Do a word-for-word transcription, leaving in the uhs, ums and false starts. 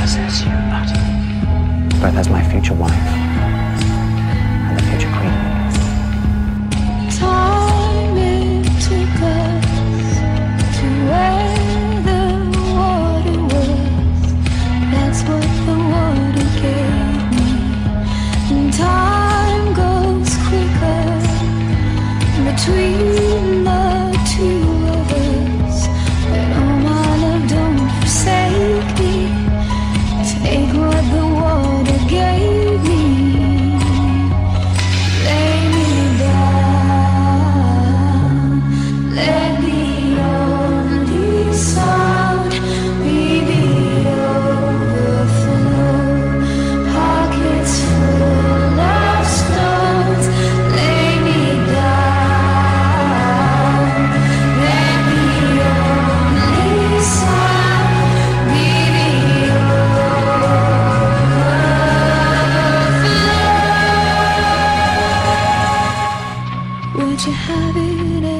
despises you utterly, both as my future wife and the future queen of England. Time it took us to where the water was. That's what the water gave me. And time goes quicker between the two of us. But oh my love, don't forsake me. Take what the water gave me. Lay me down. Let the only sound be the overflow. Pockets full of stones. Lay me down. Let the only sound be the overflow. Would you have it